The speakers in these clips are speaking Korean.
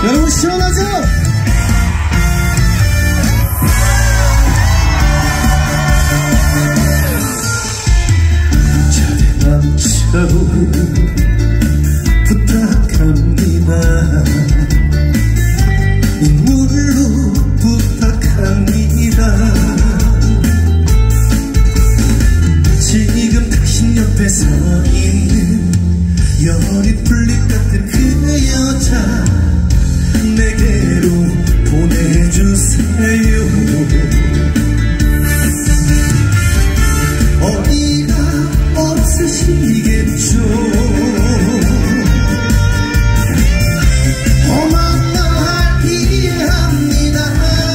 여러분 시원하죠? 저대남처럼 부탁합니다. 눈물로 부탁합니다. 지금 당신 옆에 서 있는 열이 풀릴 것 같은 그 여자 내게로 보내주세요. 어디가 없으시겠죠. 험한 날 이해합니다.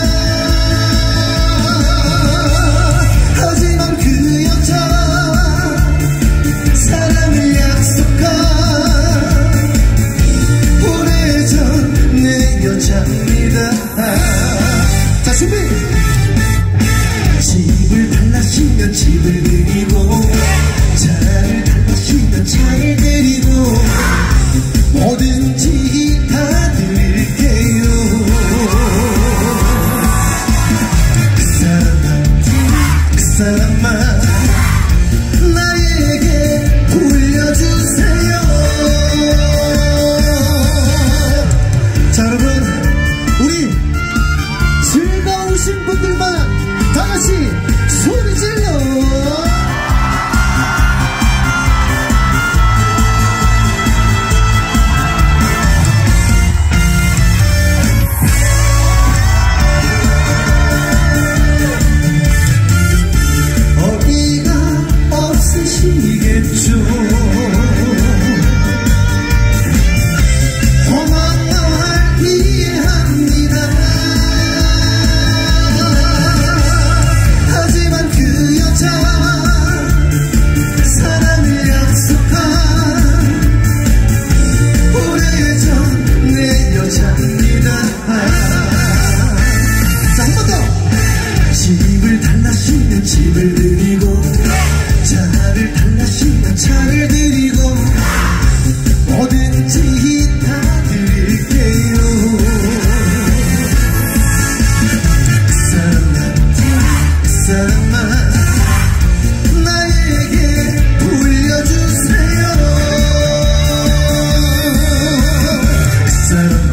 하지만 그 여자 사랑을 약속한 오래전 내 여자입니다. 자 준비! 집을 달라시면 집을 드리고 차를 달라시면 차를 드리고 뭐든지 다 드릴게요. 그 사람한테 그 사람만 나에게 돌려주세요. 자 여러분 우리 즐거우신 분들만 다같이 소리 질러. 어디가 없으시겠죠. 험한 날 이해합니다. 하지만 그 여자 사랑을 약속한 오래전 내 여자입니다. 자 한 번 더. 집을 달라시면 집을 드리고 차를 달라시면 차를 드리고 뭐든지 다 드릴게요. 그 사람한테 그 사람만 나에게 돌려주세요. 그 사람